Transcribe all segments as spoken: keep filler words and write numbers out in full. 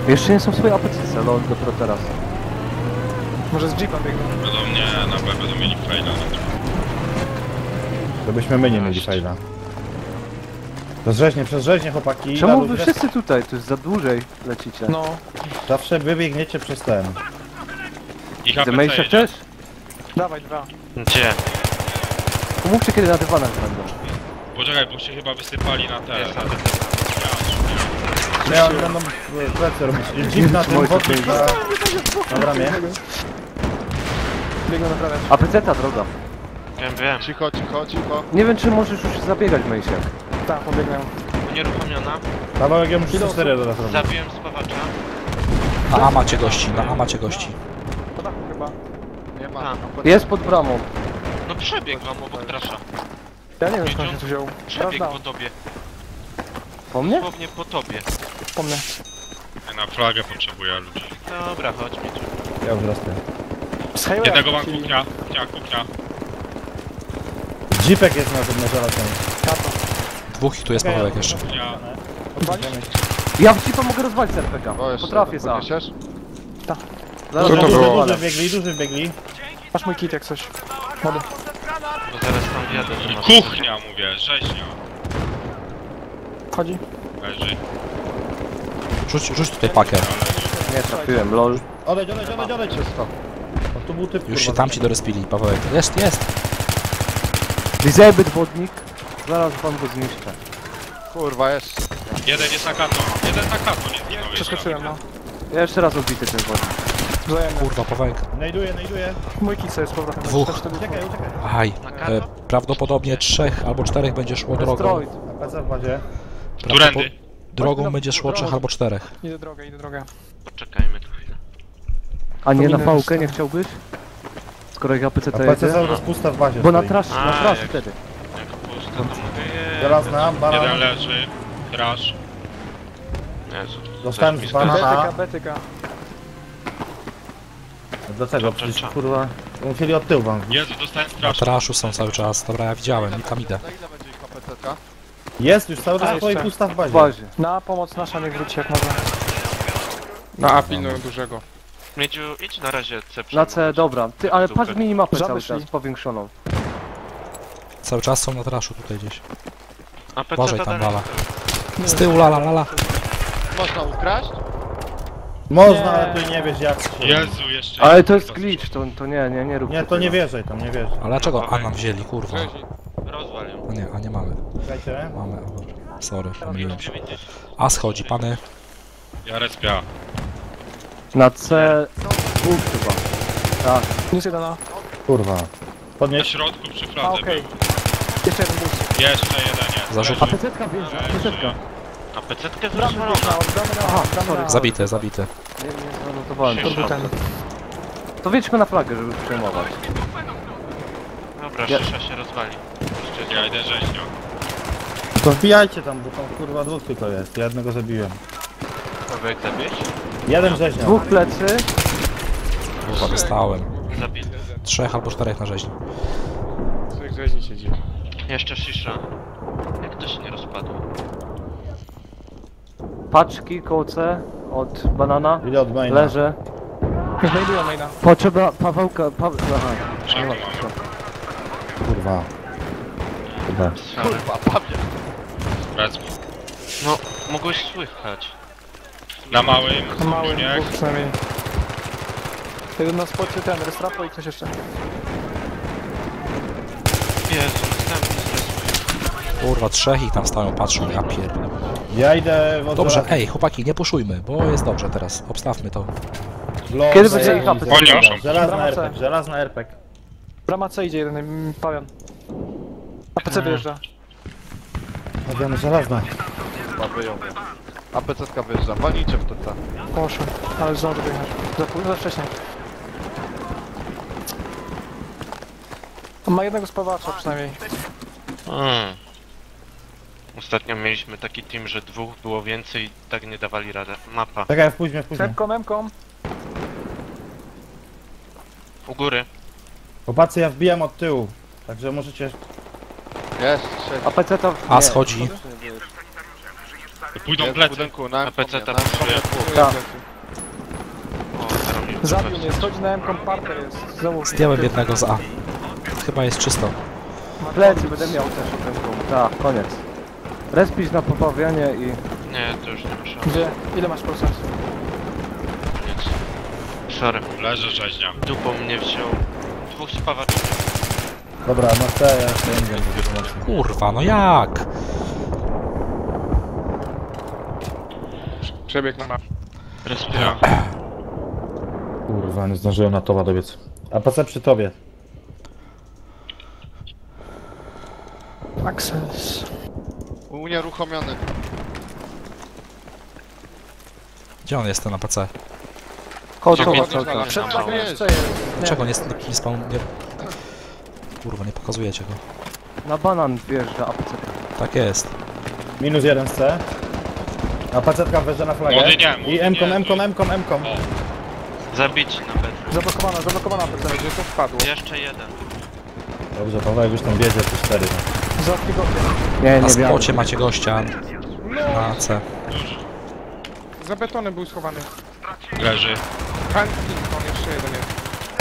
Jeszcze nie są swoje apetyce, no dopiero teraz. Może z jeepa biegną. Będą mnie na B będą mieli faila. Żebyśmy my nie mieli faila. Przez rzeźnie, przez rzeźnie chłopaki. Czemu Lalu, wy wiesz, wszyscy tutaj? To jest za dłużej lecicie. No. zawsze wy biegniecie przez ten. Ich Ty A P C Mejsiak jedzie. też? Dawaj dwa. Gdzie? Pomówcie kiedy na dywanach będą. Poczekaj, bo się chyba wysypali na te. Jest na na te- Nie, oni będą e, plecy robić. Dzik na tym, wodnik na, na bramie. Biegną naprawiać. Apeceta droga. Wiem, wiem. Cicho, cicho, cicho. Nie wiem czy możesz już zabiegać Mejsiak. Tak, pobiegają. Unieruchomiona. Pawełek, ja muszę cztery do nas robić. Zabiłem spawacza. Na A macie gości, na A macie gości. Po dachu chyba. Nie ma. A. Jest pod bramą. No przebiegł wam obok trasza. Ja nie wiem skąd się tu wziął. Przebiegł Prawda. po tobie. Po mnie? Dosłownie po tobie. Po mnie. Ja na flagę potrzebuję ludzi. Dobra, chodź mi tu. Ja już rozpię. Z highwaya Jednego mam wrócili. kuchnia, kuchnia, kuchnia. Jeepek jest na tym na żelaznym. Kato. Dwóch ich tu jest Pawełek jeszcze. Kuchnia. Walić? Ja w cipa mogę rozwalić z R P K. O, jeszcze Potrafię jeden za. podniesiesz? Zaraz Duży, to duży, było. duży wbiegli, duży wbiegli. Masz mój kit jak coś. Mody. Bo zaraz tam wjadę, że masz. Kuchnia mówię, rzeźnia. Chodzi. Leży. Rzuć, rzuć tutaj pakę. Nie trafiłem, lol. Odejdź, odejdź, odejdź, odejdź. Czysto. O, tu był typ, Już się kurwa, tamci dorespili, Pawełek. Jest, jest! Disabled wodnik. Zaraz wam go zniszczę. Kurwa, jest. Jeden jest na kato. Jeden na kato, nie zginął jeszcze. Przeskoczyłem, no. Ja jeszcze raz obity ten wodnik. Wzajemnie. Kurwa, Pawełek. Znajduję, znajduję. Mój kit sobie z powrotem. Dwóch. Też wtedy Uciekaj, uciekaj. Aj, Na e, kato? prawdopodobnie trzech albo czterech będzie szło drogą. Destroyed. A P C w bazie. Którędy? Drogą będzie szło trzech albo czterech. Idę drogę, idę drogę. Poczekajmy tu chwilę. A nie na Pominę fałkę nie zostawię. chciałbyś? Skoro jak A P C A to P C jedzie? cały czas pusta w bazie Bo na stoi. trasz, na A, trasz jak- wtedy. Jak pusto, to mogę je... Żelazna, Jeden baran. leży. Crash. Jezu. Dostałem coś mi z bana. skończy- Betyka, A. betyka. Dlaczego? Cza, Przecież cza, cza. kurwa... Musieli od tyłu wam. Jezu, dostałem Na strasz. traszu są cały czas. Dobra, ja widziałem i tam idę. Na ile będzie ich A P C-ka? Jest już cały A, czas stoi jeszcze. pusta w W bazie. bazie. Na pomoc nasza niech wróci jak może. Na A pilnują dużego. Miedziu, idź na razie C Na C, dobra. Ty, ale Super. patrz minimapę Żaby cały szli. czas, powiększoną. Cały czas są na traszu tutaj gdzieś. A P C Uważaj to tam, dalej. Lala. Z tyłu, lala, lala. Można ukraść? Można, Nie. ale ty nie wiesz jak się... Jezu, jeszcze. Ale jeden to jest dostał. glitch, to, to nie, nie, nie rób Nie, to nie wierzaj tam, nie wierzaj. Ale dlaczego A nam wzięli, kurwa? Rzezi. Rozwal ją. A nie, a nie mamy. Czekajcie. Mamy, a dobra. Sorry, pomyliłem się. dziewięćdziesiąt. A schodzi, pany. Ja respia. Na C... dwóch chyba. Tak. Nic jeden na. Kurwa. Na Podnieś. środku przy A fladze okej. był. Jeszcze jeden boost. Jeszcze jeden jest. Zarzucił. A P C wjeżdża, A P C. A P C-tkę Bramy wyrzucono. boost na, bramy na, Aha, bramy sorry. na. Zabity, zabity. Nie, nie zanotowałem. Się- To był ten. To wiedźmy na flagę, żeby przejmować. Dobra, Ja- szysza się rozwali. Jeszcze Ja idę rzeźnią. To wbijajcie tam, bo tam kurwa dwóch tylko jest. Ja jednego zabiłem. Pawełek zabierz? Jeden rzeźnia. Dwóch plecy. Kurwa, dostałem. Zabity. Trzech albo czterech na rzeźni. Trzech rzeźni siedzi. Jeszcze szysza. Jak to się nie rozpadło? Paczki koło C od banana. Ile od maina? Leżę. Znajdują maina. Potrzeba Pawełka... Paweł... Aha. Szybko mamy. Kurwa. Chyba. Kurwa, papier. Wracam. No, mogłeś słychać. Na małym. Na małym nie? dwóch przynajmniej. Jeden na spocie, ten, restrapo i ktoś jeszcze. Jezu, następny zresły. Kurwa, trzech ich tam stają, patrzą, ja pier... Ja idę w Dobrze, ej, chłopaki, nie puszujmy, bo jest dobrze teraz. Obstawmy to. Los, Kiedy będzie ich A P C? Oni muszą. Żelazna Brama C. RPG, żelazna RPG. Brama C idzie jeden, mm, pawian. A P C wyjeżdża. Chodźmy, żelazna. Chyba wyjął. A P C-ka wyjeżdża. Walnijcie w to C. Poszły, ale zdąży wyjechać. Za, pół- za wcześnie. On ma jednego spawacza przynajmniej. Hmm. Ostatnio mieliśmy taki team, że dwóch było więcej i tak nie dawali radę. Mapa. Czekaj, wpuść mnie, wpuść mnie. Memką, memką. U góry. Chłopacy, ja wbijam od tyłu. Także możecie... Jest, trzech. A P C to... A nie. schodzi. Pójdą Jest w plecy. budynku, na Na P C ta na pracuje. dwóch. Tak. O, teraz mi Zabił mnie, schodzi na M-kom, parter jest. Znowu. Zdjąłem jednego z A. Chyba jest czysto. Plecy będę miał też okrętką. Tak, koniec. Respić na popawianie i... Nie, to już nie ma szans. Gdzie? Ile masz procent? Nic. Sorry. Leży rzeźnia. Dupą mnie wziął. Dwóch spawaczy. Dobra, no chcę, ja jeszcze nie wiem, do pomocy. Kurwa, no jak? Przebieg na mapę. Respira. Kurwa, nie zdążyłem na towa dobiec. A P C przy tobie. Access. Unieruchomiony. Gdzie on jest ten na P C? Chodź, Czekaj, chodź, czekaj. chodź. Przed No, tobą jest. jeszcze jest. Dlaczego nie, nie spawn... Nie... Kurwa, nie pokazujecie go. Na banan wjeżdża A P C. Tak jest. Minus jeden z C. A P C wjeżdża na flagę. Młody nie, młody I M-kom, nie. M-kom, M-kom, M-kom. O, Zabici na bedru. Zablokowana, zablokowana P C. Gdzie to wpadło? Jeszcze jeden. Dobrze, Paweł już tam wiedzie, to cztery. Za tygodnie. Nie, Na nie wiem. spocie macie gościa. Na C. Za betonem był schowany. leży. Huntington, jeszcze jeden jest.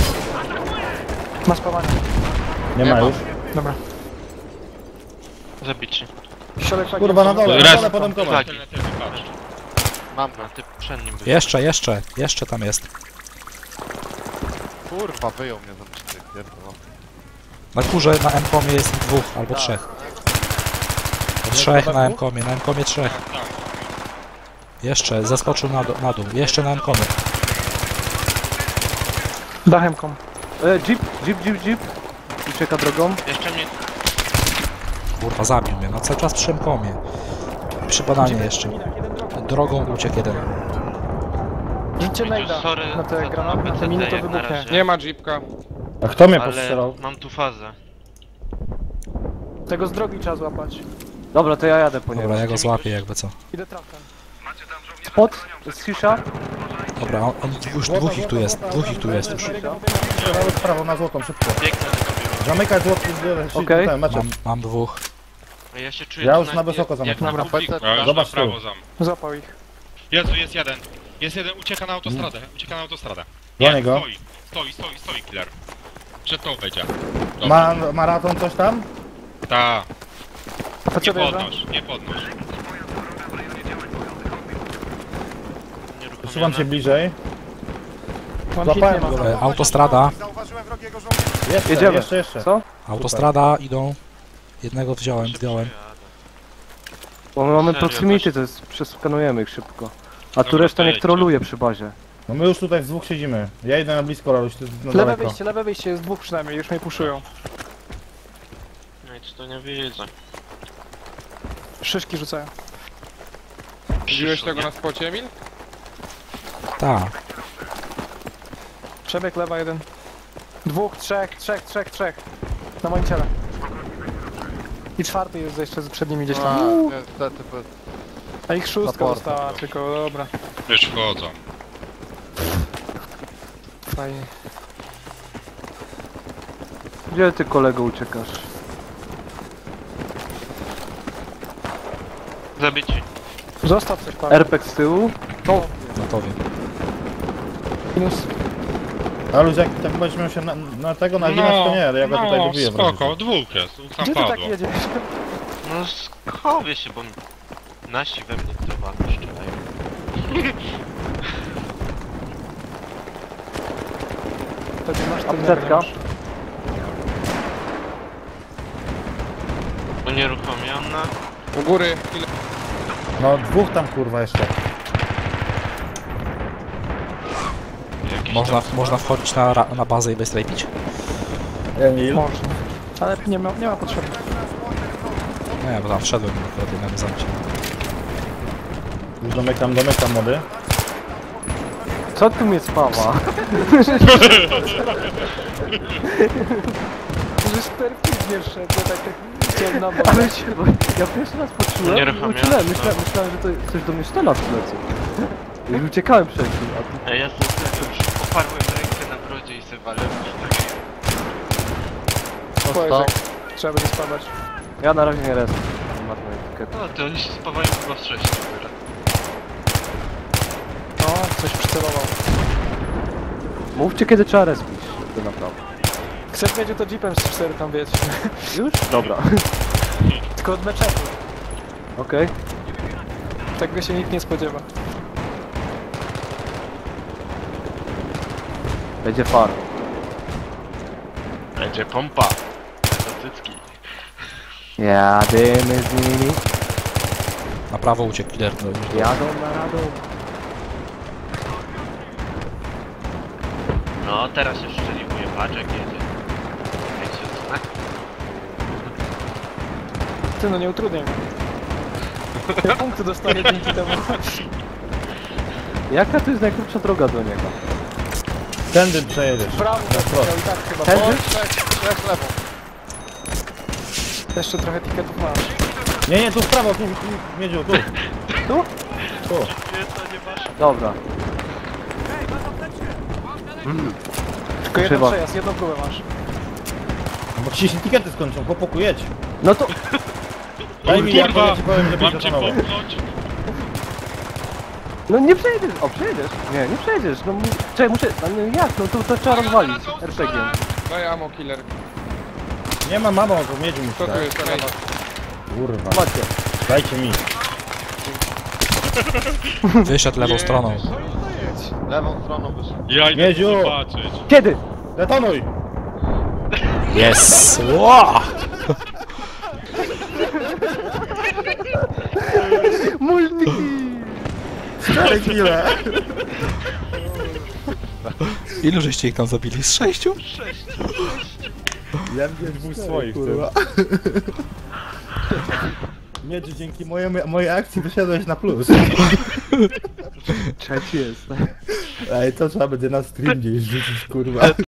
Ma spawanie. Nie Nie ma ma. już. Dobra. Zabici. Środek flagi. Kurwa, na dole, na Raz. dole podemkować. Flagi. Patrz. Mam go. A ty przed nim był. Jeszcze, jeszcze, jeszcze tam jest. Kurwa, wyjął mnie za cztery. Pierdolę. Na górze na M-komie jest dwóch albo trzech. Trzech na M-komie, na M-komie trzech. Jeszcze, zeskoczył na, do, na dół. Jeszcze na M-komie. Dachemkom. E, jeep, jeep, jeep, jeep. Ucieka drogą. Jeszcze mnie... Kurwa, zabił mnie. No cały czas przy M-komie. Przy bananie jeszcze. Drogą uciekł jeden. Rzućcie najda Sorry na za te to granaty, na te miny to jak na wybuchnie. razie. Nie ma jeepka. A kto mnie Ale postrzelał? mam tu fazę. Tego z drogi trzeba złapać. Dobra, to ja jadę po niego. Dobra, ja go złapię jakby co. Idę trafem. Spot, z Hisza. Dobra, on, on już dwóch ich tu jest. Dwóch ich tu jest już. Strzelałem w prawo na złotą, szybko. Biegnę do tobie. Zamykaj złoty, Okej. okay. macie. Mam, mam dwóch. A ja się czuję... Ja tu już na wysoko jak- zamykam. jak na Dobra, publiku. Ja już Zobacz na prawo tu. zam. Złapał ich. Jezu, jest jeden. Jest jeden, ucieka na autostradę. Ucieka na autostradę. Gonię go. stoi. Stoi, stoi, stoi, killer. Przed tą wejdzie. Dobra. Ma maraton coś tam? Ta. A P C Nie wjeżdża? podnoś, nie podnoś. Przesuwam się bliżej. Mam hit, nie Złapałem ma. go. E, autostrada. Jeszcze, Jedziemy. jeszcze, jeszcze. Co? Autostrada idą. Jednego wziąłem, zdjąłem. Bo my mamy Serio, proximity, to jest, przeskanujemy ich szybko. A tu Dobra, reszta to niech jedźcie. troluje przy bazie. No my już tutaj w dwóch siedzimy. Ja idę na blisko, Raluś, ty na Lewe daleko. wyjście, lewe wyjście, jest dwóch przynajmniej, już mnie puszują. Nic tu nie widzę. Szyszki rzucają. Widziałeś tego na spocie, Emil? Ta. Przebieg lewa jeden. Dwóch, trzech, trzech, trzech, trzech. Na moim ciele. I czwarty jest jeszcze przed nimi gdzieś A, tam. niestety, bo... A ich szóstka Raporta. została, tylko dobra. Już wchodzą. Fajnie. Gdzie ty, kolego, uciekasz? Zabici. Zostaw coś pan. R P G z tyłu. Gotowi. Minus. Raluś, jak tak będziesz miał się na, na tego naginać, to nie, ale ja go tutaj no, dobiję w spoko, razie. dwóch jest, dwóch tam Gdzie ty tak padło. jedziesz? No schowię się, bo nasi we mnie chyba strzelają. To nie masz Apteczka. Unieruchomiona. U góry. Ile... No dwóch tam kurwa jeszcze. Jakiś Można, tam można wchodzić na, ra- na bazę i wystrajpić? Emil. Można. Ale nie ma, nie ma potrzeby. Nie, bo tam wszedłem akurat jednego zamcie. Już domykam, domykam młody. Co tu mnie spawa? Że perfidnie wszedł, ja tak chciałem na bok. Ale się, bo ja pierwszy raz poczułem, Nieruchomione. myślałem, myślałem, myślałem, że to ktoś do mnie strzela w plecy. I uciekałem przed nim, a tu... A ja sobie już oparłem rękę na brodzie i sobie walę. Twoje, że trzeba będzie spadać. Ja na razie nie resp. Marnuję ticket. No, to oni się spawają chyba z sześciu. No, coś przycelował. Mówcie kiedy trzeba respić. To naprawdę. Chcesz wiedzieć, to jeepem z cztery tam wieć. Już? Dobra. Tylko od meczetu. Okej. Tego się nikt nie spodziewa. Będzie far. Będzie pompa. Do cycki. Jadymy z nimi. Na prawo uciekł killer. No, już do... Jadą na radą. No, teraz się szczeliwuje paczek, jedzie. Wiecie co, tak? Ty no nie utrudniaj mnie. Ja punkty dostaję dzięki temu. Jaka to jest najkrótsza droga do niego? Tędy przejedziesz. Brawo, prosto. i tak chyba. Tędy? O, Trzech, trzech lewą. jeszcze trochę tiketów masz. Nie, nie, tu w prawo, tu, tu, Miedziu, tu. Tu? Tu. Dobra. Tylko jeden Chyba. przejazd, jedną próbę masz. Bo ci się tikety skończą, chłopaku, jedź. No to... Daj mi, ja Kurwa, ja ci powiem, żebyś mam cię zatonował. popchnąć. No nie przejdziesz. O, przejdziesz. Nie, nie przejdziesz. No mu- czekaj, muszę... No nie, jak? No to, to trzeba rozwalić er pe gie. Daj ammo killer. Nie ma mamo, to Miedziu musi Kto tu dać. jest lewa? Kurwa, Macie. dajcie mi. Wyszedł lewą stroną. Lewą stroną wyszedł. Ja idę Miedziu! zobaczyć. Kiedy? Detonuj! Yes! Wow! Multi! Cztery kile! Ilu żeście ich tam zabili? Z sześciu? Ja wiem dwóch swoich, kurwa. Miedziu, dzięki mojej, mojej akcji wyszedłeś na plus. Trzeci jest. Ej, to trzeba będzie na stream gdzieś rzucić, kurwa.